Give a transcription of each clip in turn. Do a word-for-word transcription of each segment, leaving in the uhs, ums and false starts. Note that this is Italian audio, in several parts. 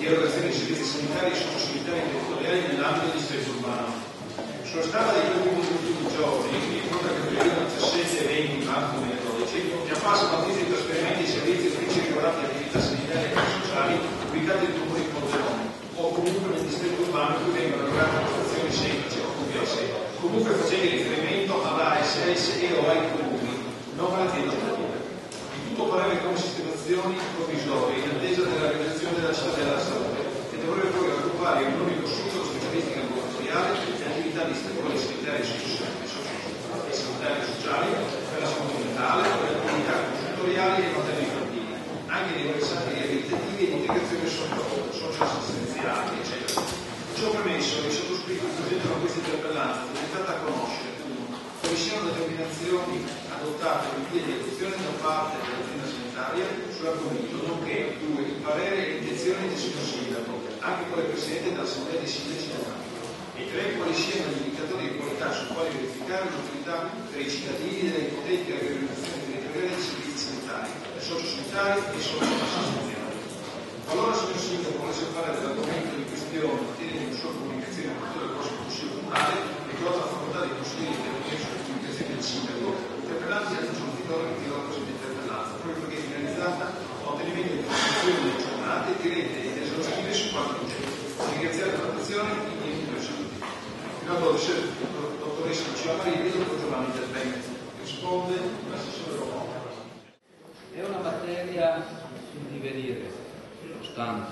erogazione di servizi sanitari e sociosanitari territoriali nell'ambito di distretto urbano. Sulla stampa dei ultimi giorni, in fronte al periodo diciassette e venti marzo duemiladodici, è apparsa notizia di trasferimenti di servizi uffici riguardanti attività sanitarie e sociali ubicati nel comune di Pordenone o comunque nel distretto urbano in cui vengono erogate prestazioni semplici o complesse, comunque facendo riferimento alla A S S e o ai comuni, non all'azienda operativa. Il tutto parere come sistemazioni provvisorie in attesa della realizzazione della cittadella della salute, che dovrebbe poi raggruppare in un unico sito specialistica ambulatoriale e attività di istituzioni sanitarie e sanitarie e sociali per la salute mentale, per le attività consultoriali e materni infantili, anche nei versati riabilitativi e di integrazione socio-assistenziali, eccetera. Ciò premesso, il sottoscritto presentano questa interpellanza diventata a conoscere quali siano le determinazioni adottate in via di adozione da parte dell'azienda sanitaria sull'argomento, nonché due, il parere e intenzioni del signor sindaco, anche quale presidente dell'assemblea dei sindaci dell'ambito, e tre, quali siano gli indicatori di qualità su quali verificare l'utilità per i cittadini delle ipotetiche organizzazioni territoriali dei servizi sanitari, sociosanitari e socioassistenziali. Qualora il signor sindaco volesse fare dell'argomento di questione materia di sua comunicazione con tutto il prossimo consiglio comunale, ricorda la facoltà dei consigli di intervenire sulla comunicazione del sindaco, interpellanti del sostitutore che tirò la presente interpellanza, proprio perché è finalizzata all'ottenimento di informazioni aggiornate e dirette ed esaustive su quanto oggetto. Ringraziare per l'attenzione e i tempi per saluti. Fino a dodici, dottoressa Lucia Marini, dottor Giovanni Del Bene. Risponde l'assessore Romano. È una materia sul divenire, costante.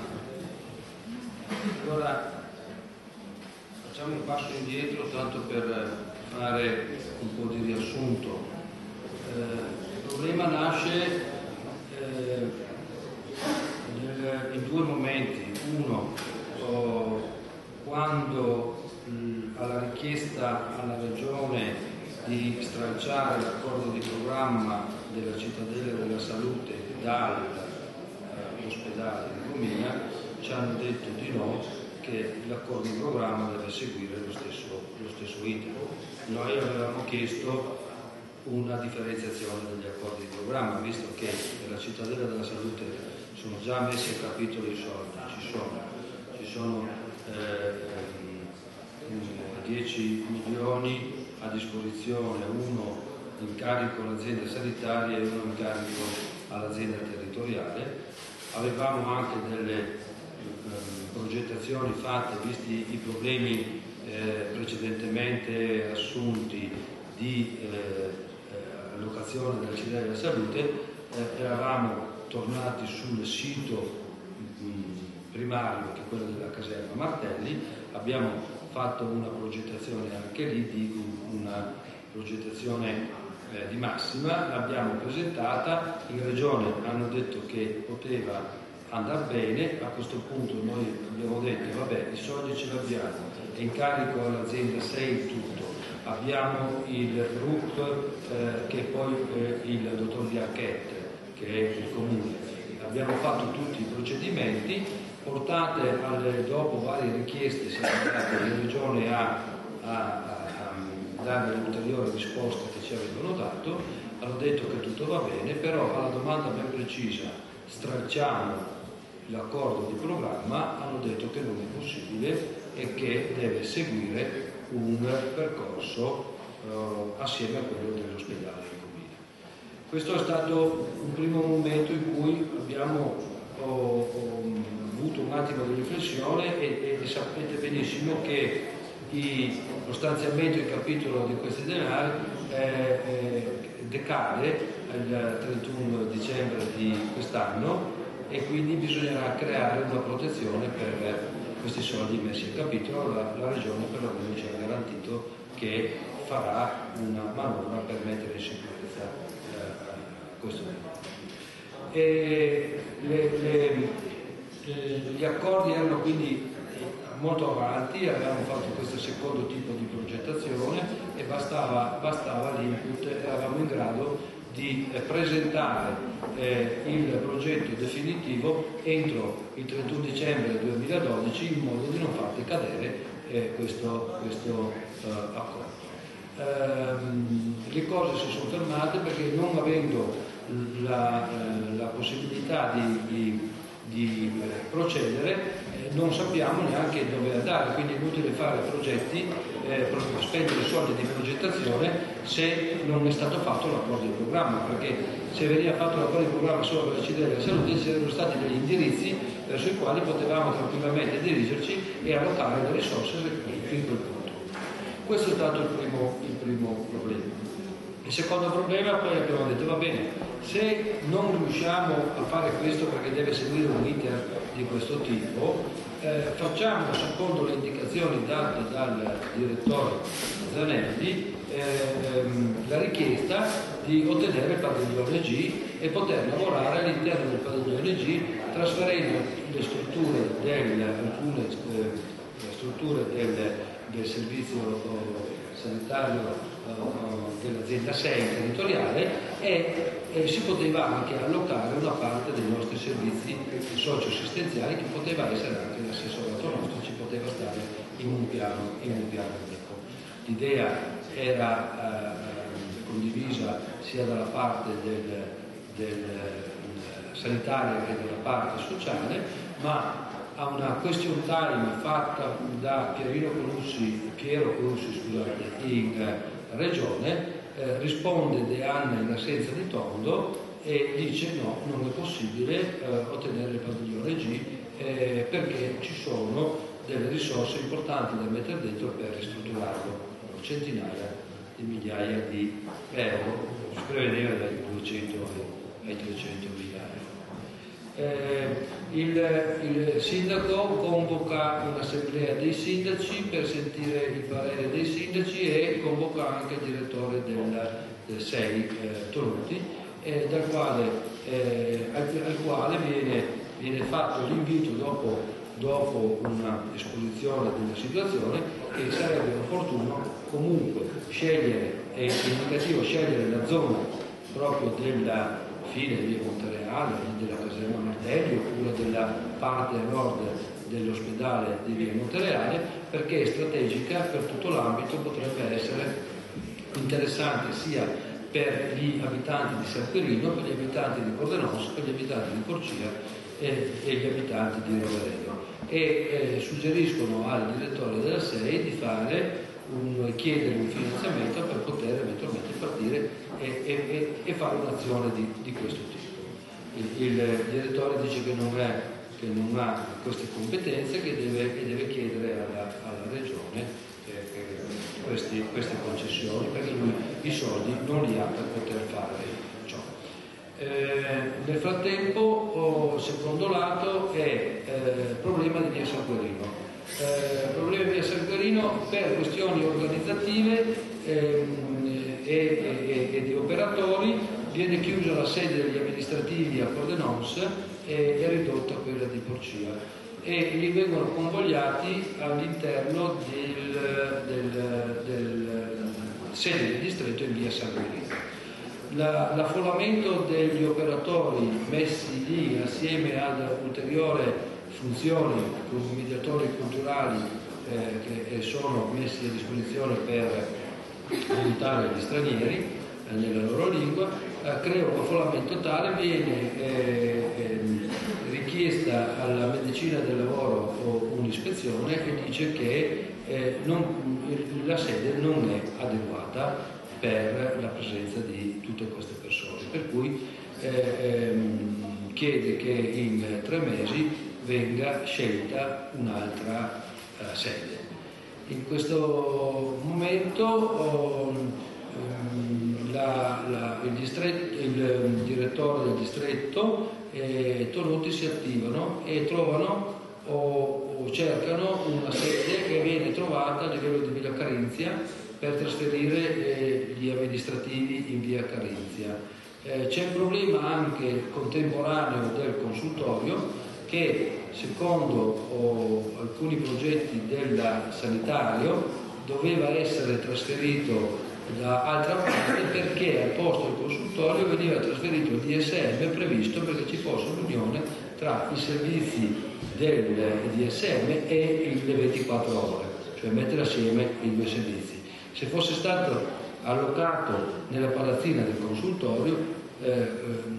Allora, facciamo un passo indietro tanto per fare un po' di riassunto. Eh, il problema nasce eh, nel, in due momenti. Uno, oh, quando mh, alla richiesta alla Regione di stralciare l'accordo di programma della cittadella della salute dall'ospedale di Romina, ci hanno detto di no, che l'accordo di programma deve seguire lo stesso, lo stesso iter. Noi avevamo chiesto una differenziazione degli accordi di programma, visto che nella cittadella della salute sono già messi a capitolo i soldi, ci sono, ci sono eh, dieci milioni a disposizione, uno in carico all'azienda sanitaria e uno in carico all'azienda territoriale. Avevamo anche delle eh, progettazioni fatte, visti i problemi eh, precedentemente assunti di eh, allocazione della città della salute, eh, eravamo tornati sul sito mh, primario, che è quello della caserma Martelli. Abbiamo fatto una progettazione anche lì, di una progettazione eh, di massima, l'abbiamo presentata, in regione hanno detto che poteva andare bene. A questo punto noi abbiamo detto vabbè, i soldi ce li abbiamo, è in carico all'azienda sei tutto, abbiamo il R U P eh, che è poi eh, il dottor Bianchetti, che è il comune, abbiamo fatto tutti i procedimenti. Portate alle, dopo varie richieste, siamo andati in regione a, a, a, a dare l'ulteriore risposta che ci avevano dato, hanno detto che tutto va bene, però alla domanda ben precisa, stralciamo l'accordo di programma, hanno detto che non è possibile e che deve seguire un percorso eh, assieme a quello dell'ospedale di Comina. Questo è stato un primo momento in cui abbiamo oh, oh, avuto un attimo di riflessione e, e sapete benissimo che i, lo stanziamento in capitolo di questi denari eh, eh, decade il trentuno dicembre di quest'anno e quindi bisognerà creare una protezione per questi soldi messi in capitolo. La, la Regione perlomeno ci ha garantito che farà una manovra per mettere in sicurezza eh, questo denaro. E le, le, gli accordi erano quindi molto avanti, avevamo fatto questo secondo tipo di progettazione e bastava, bastava l'input, eravamo in grado di eh, presentare eh, il progetto definitivo entro il trentuno dicembre duemiladodici in modo di non far decadere eh, questo, questo eh, accordo. Ehm, le cose si sono fermate perché non avendo la, la possibilità di, di di eh, procedere, eh, non sappiamo neanche dove andare, quindi è inutile fare progetti, eh, spendere soldi di progettazione se non è stato fatto l'accordo di programma, perché se veniva fatto l'accordo di programma solo per la C D della salute c'erano stati degli indirizzi verso i quali potevamo tranquillamente dirigerci e allocare le risorse in quel punto. Questo è stato il primo, il primo problema. Il secondo problema, poi abbiamo detto, va bene, se non riusciamo a fare questo perché deve seguire un iter di questo tipo, eh, facciamo, secondo le indicazioni date dal direttore Zanelli, eh, ehm, la richiesta di ottenere il padiglione G e poter lavorare all'interno del padiglione G, trasferendo le strutture del, alcune eh, strutture del, del servizio sanitario dell'azienda sei territoriale e, e si poteva anche allocare una parte dei nostri servizi socio-assistenziali che poteva essere anche l'assessorato nostro, ci poteva stare in un piano, in un piano unico. L'idea era eh, condivisa sia dalla parte del, del sanitaria che dalla parte sociale, ma a una question time fatta da Pierino Colussi, Piero Colussi scusate, in Regione, eh, risponde De Anna in assenza di Tondo e dice no, non è possibile eh, ottenere il padiglione G eh, perché ci sono delle risorse importanti da mettere dentro per ristrutturarlo, centinaia di migliaia di euro, si prevedeva dai duecento ai trecento mila euro. Eh, il, il sindaco convoca un'assemblea dei sindaci per sentire il parere dei sindaci e convoca anche il direttore del, del sei eh, Tonuti, eh, dal quale, eh, al, al quale viene, viene fatto l'invito dopo, dopo una esposizione della situazione che sarebbe opportuno comunque scegliere, è indicativo scegliere la zona proprio della fine di via Montereale, della caserma Martelli oppure della parte a nord dell'ospedale di via Montereale, perché è strategica per tutto l'ambito, potrebbe essere interessante sia per gli abitanti di San Quirino, per gli abitanti di Pordenone, per gli abitanti di Porcia e, e gli abitanti di Rovereto. E eh, suggeriscono al direttore della sei di fare un, chiedere un finanziamento per poter eventualmente partire e, e, e fare un'azione di, di questo tipo. Il, il direttore dice che non, è, che non ha queste competenze, che deve, che deve chiedere alla, alla regione eh, eh, questi, queste concessioni, perché lui i soldi non li ha per poter fare ciò. Eh, nel frattempo, oh, secondo lato, è eh, problema di via San Quirino. Eh, problema di via San Quirino per questioni organizzative ehm, e, e, e di operatori. Viene chiusa la sede degli amministrativi a Pordenons e è ridotta quella di Porcia e li vengono convogliati all'interno del, del, del sede del distretto in via San Quirino. La, l'affollamento degli operatori messi lì assieme ad ulteriore funzioni come mediatori culturali eh, che sono messi a disposizione per aiutare gli stranieri eh, nella loro lingua, eh, crea un affollamento tale, viene eh, eh, richiesta alla medicina del lavoro un'ispezione che dice che eh, non, la sede non è adeguata per la presenza di tutte queste persone, per cui eh, ehm, chiede che in tre mesi venga scelta un'altra uh, sede. In questo momento oh, um, la, la, il, distretto, il um, direttore del distretto e Tonuti si attivano e trovano o, o cercano una sede che viene trovata a livello di Villa Carinzia per trasferire eh, gli amministrativi in via Carinzia. Eh, c'è un problema anche contemporaneo del consultorio che secondo oh, alcuni progetti del sanitario doveva essere trasferito da altra parte perché al posto del consultorio veniva trasferito il D S M previsto perché ci fosse un'unione tra i servizi del D S M e le ventiquattro ore, cioè mettere assieme i due servizi. Se fosse stato allocato nella palazzina del consultorio eh,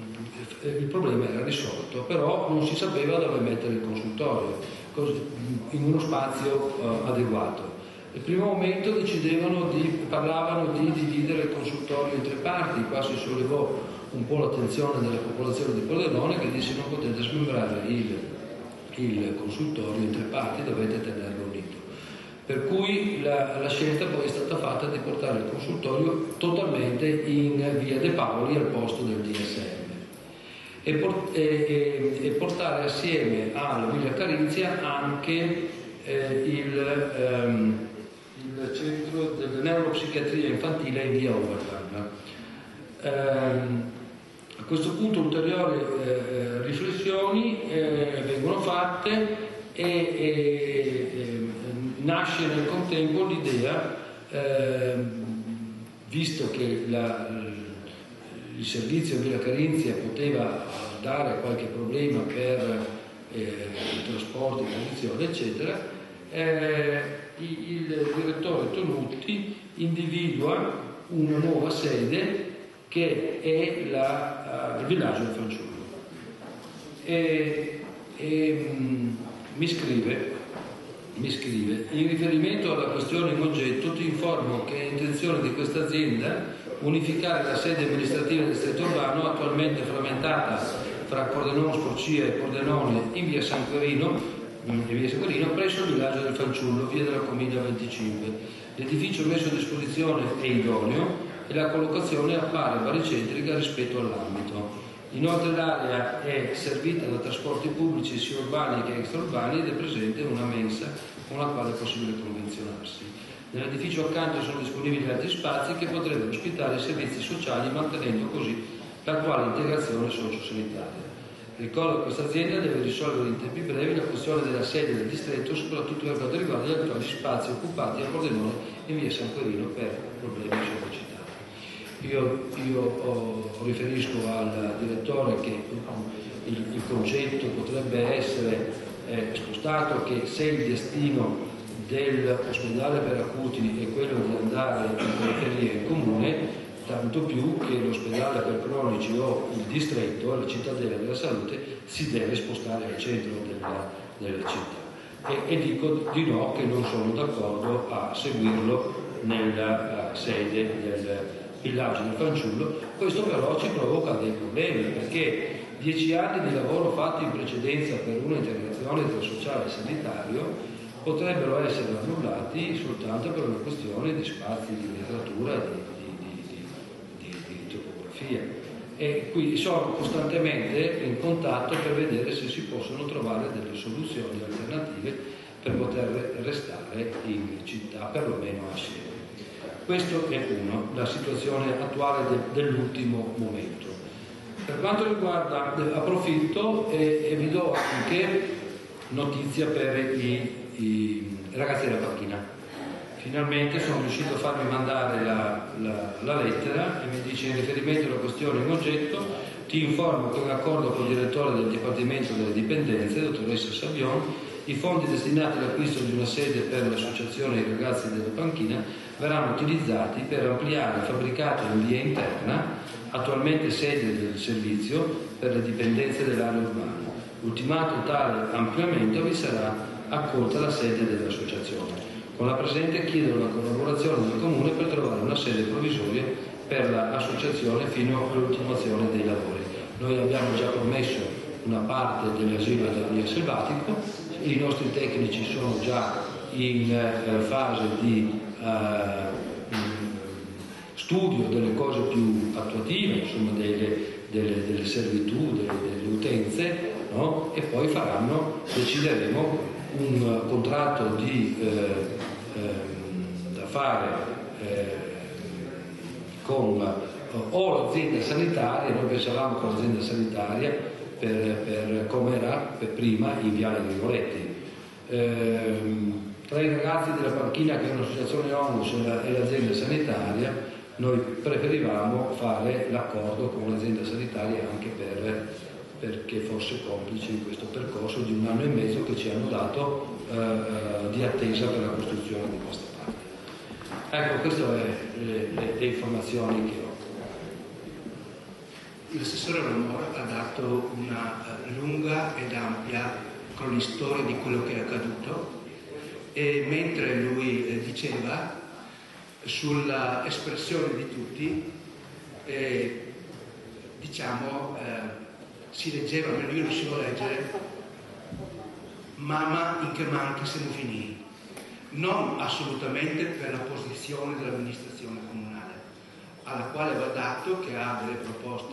il problema era risolto, però non si sapeva dove mettere il consultorio, in uno spazio uh, adeguato. Nel primo momento decidevano di, parlavano di dividere il consultorio in tre parti. Qua si sollevò un po' l'attenzione della popolazione di Pordenone, che disse: non potete smembrare il, il consultorio in tre parti, dovete tenerlo unito. Per cui la, la scelta poi è stata fatta di portare il consultorio totalmente in via De Paoli al posto del D S M e, port, e, e portare assieme alla Villa Carinzia anche eh, il, ehm, il centro della neuropsichiatria infantile in via Oberland. Ehm, a questo punto ulteriori eh, riflessioni eh, vengono fatte e, e, e nasce nel contempo l'idea, eh, visto che la, il servizio Villa Carinzia poteva dare qualche problema per eh, i trasporti, condizioni, eccetera, eh, il direttore Tonutti individua una nuova sede che è la, uh, il villaggio del fanciullo. E, e mh, mi scrive Mi scrive: in riferimento alla questione in oggetto ti informo che è intenzione di questa azienda unificare la sede amministrativa del distretto urbano, attualmente frammentata fra Pordenone Sporcia e Pordenone in via San Quirino, in via San Quirino presso il villaggio del fanciullo, via della Comiglia venticinque. L'edificio messo a disposizione è idoneo e la collocazione appare baricentrica rispetto all'ambito. Inoltre l'area è servita da trasporti pubblici sia urbani che extraurbani ed è presente una mensa con la quale è possibile convenzionarsi. Nell'edificio accanto sono disponibili altri spazi che potrebbero ospitare i servizi sociali, mantenendo così l'attuale integrazione sociosanitaria. Ricordo che questa azienda deve risolvere in tempi brevi la questione della sede del distretto, soprattutto per quanto riguarda gli attuali spazi occupati a Pordenone e via San Quirino per problemi sopracitati. Io, io oh, riferisco al direttore che il, il concetto potrebbe essere eh, spostato, che se il destino dell'ospedale per acuti è quello di andare in periferia in comune, tanto più che l'ospedale per cronici o il distretto, la cittadella della salute, si deve spostare al centro della, della città. E, e dico di no, che non sono d'accordo a seguirlo nella uh, sede del villaggio del fanciullo. Questo però ci provoca dei problemi, perché dieci anni di lavoro fatti in precedenza per una integrazione tra sociale e sanitario potrebbero essere annullati soltanto per una questione di spazi di letteratura e di, di, di, di, di topografia. E qui sono costantemente in contatto per vedere se si possono trovare delle soluzioni alternative per poter restare in città, perlomeno assieme. Questo è uno, la situazione attuale de, dell'ultimo momento. Per quanto riguarda, approfitto e, e vi do anche notizia per i, i ragazzi della panchina. Finalmente sono riuscito a farmi mandare la, la, la lettera e mi dice: in riferimento alla questione in oggetto ti informo che in accordo con il direttore del Dipartimento delle Dipendenze, dottoressa Savion, i fondi destinati all'acquisto di una sede per l'associazione dei ragazzi della panchina verranno utilizzati per ampliare il fabbricato in via interna, attualmente sede del servizio per le dipendenze dell'area urbana. Ultimato tale ampliamento vi sarà accolta la sede dell'associazione. Con la presente chiedo la collaborazione del Comune per trovare una sede provvisoria per l'associazione fino all'ultimazione dei lavori. Noi abbiamo già promesso una parte dell'asilo da via Selvatico, i nostri tecnici sono già in eh, fase di eh, studio delle cose più attuative, insomma delle, delle, delle servitù, delle, delle utenze, no? E poi faranno, decideremo un contratto di, eh, eh, da fare eh, con eh, o l'azienda sanitaria. Noi pensavamo con l'azienda sanitaria per, per come era per prima in Viale Grigoletti. Eh, tra i ragazzi della panchina, che è un'associazione ONLUS, e l'azienda sanitaria, noi preferivamo fare l'accordo con l'azienda sanitaria anche per, perché fosse complice in questo percorso di un anno e mezzo che ci hanno dato eh, di attesa per la costruzione di questa parte. Ecco, queste sono le, le, le informazioni che ho. l'assessore Lamoro ha dato una uh, lunga ed ampia cronistoria di quello che è accaduto, e mentre lui eh, diceva sulla espressione di tutti, eh, diciamo, eh, si leggeva, almeno io riuscivo a leggere, mamma in che manchi siamo finiti, non assolutamente per la posizione dell'amministrazione comunale, alla quale va dato che ha delle proposte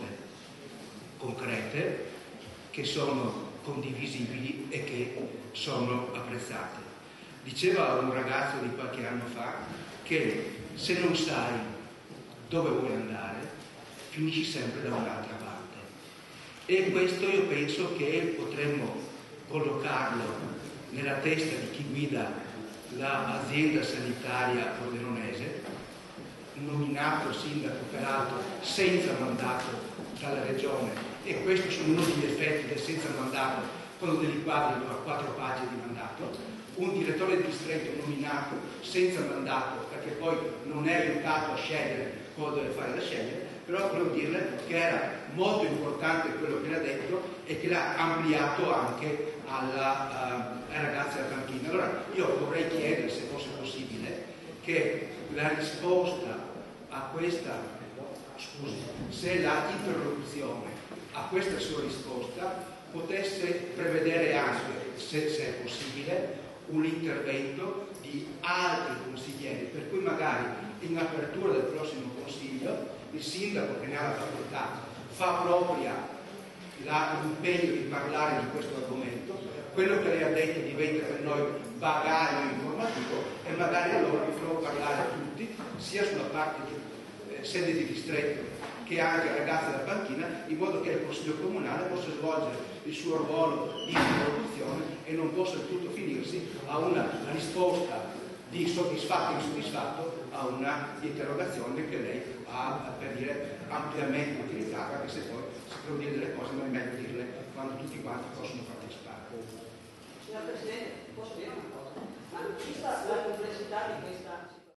concrete che sono condivisibili e che sono apprezzate. Diceva un ragazzo di qualche anno fa che se non sai dove vuoi andare, finisci sempre da un'altra parte. E questo io penso che potremmo collocarlo nella testa di chi guida l'azienda sanitaria pordenonese, nominato sindaco peraltro senza mandato dalla regione, e questo sono uno degli effetti del senza mandato quando devi quadri a quattro pagine di mandato. Un direttore di distretto nominato senza mandato, perché poi non è aiutato a scegliere cosa deve fare da scegliere, però volevo dirle che era molto importante quello che l'ha detto e che l'ha ampliato anche alla, uh, ai ragazzi della panchina. Allora io vorrei chiedere, se fosse possibile, che la risposta a questa, scusi, se la interruzione a questa sua risposta potesse prevedere anche, se, se è possibile, un intervento di altri consiglieri, per cui magari in apertura del prossimo consiglio il sindaco, che ne ha la facoltà, fa propria l'impegno di parlare di questo argomento, quello che lei ha detto diventa per noi bagaglio informativo, e magari allora vi farò parlare tutti, sia sulla parte di eh, sede di distretto che anche ai ragazzi della panchina, in modo che il Consiglio Comunale possa svolgere il suo ruolo di interlocuzione e non possa tutto finirsi a una risposta di soddisfatto e insoddisfatto a una interrogazione che lei ha, per dire, ampiamente utilizzata, anche se poi si può dire delle cose, ma è meglio dirle quando tutti quanti possono partecipare. Signor Presidente, posso dire una cosa? Ma vista la complessità di questa